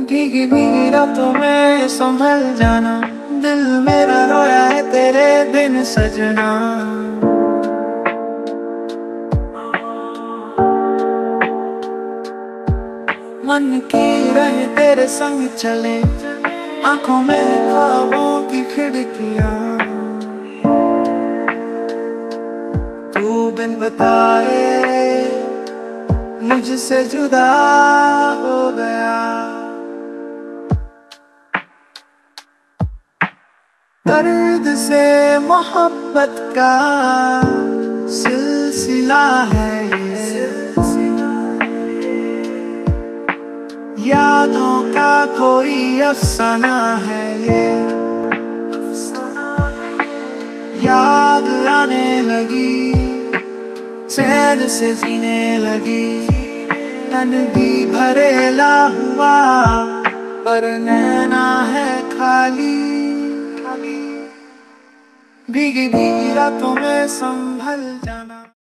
भीगी भीगी रातों में संभल जाना, दिल मेरा रोया है तेरे बिन सजना। मन की रहे तेरे संग चले, आंखों में ख्वाबों की खिड़कियां। तू बिन बताए मुझसे जुदा हो गया। दर्द से मोहब्बत का सिलसिला है ये, यादों का कोई अफसाना है ये। याद आने लगी, चैन से जीने लगी, तन भी भरेला हुआ पर नैना है खाली। भीगी भीगी रातों में संभल जाना।